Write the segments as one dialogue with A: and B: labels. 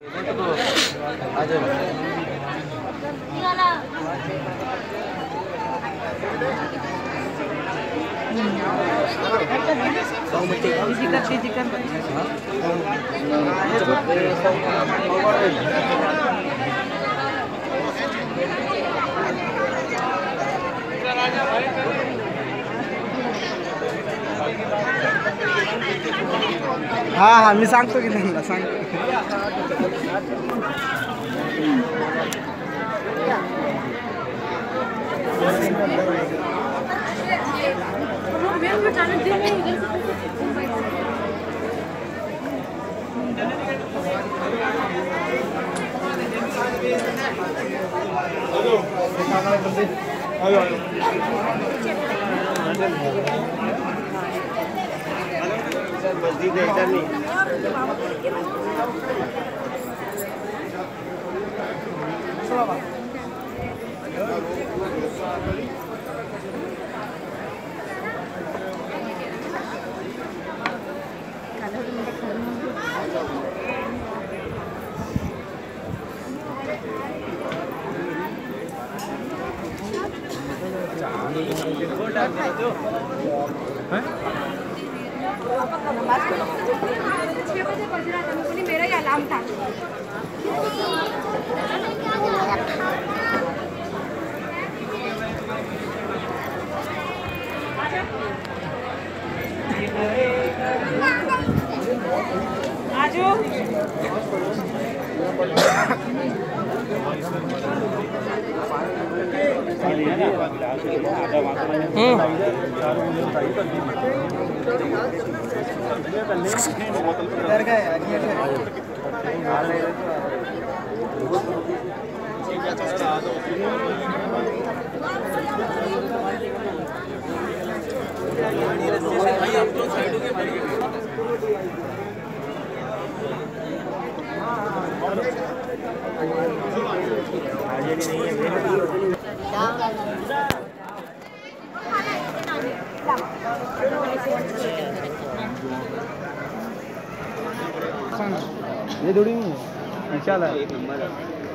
A: हाँ हाँ मी सांगतो की त्यांना सांगतो
B: मस्जिद है इधर नहीं
C: नमाज 6 बजे बज रहा था, मुझे मेरा ही अलार्म था। आजू
A: ये थोड़ी नहीं इंशाल्लाह
B: एक नंबर है।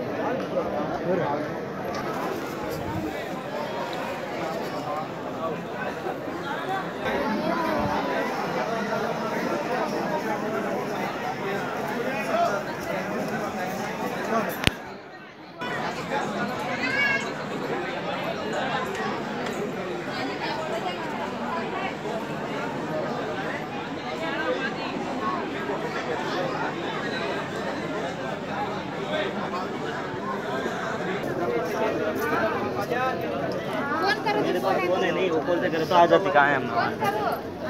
B: मेरे पास फोन है नहीं, ऊपर से करे तो आ जाती। कहाँ है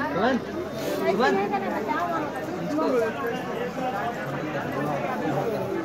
B: हम?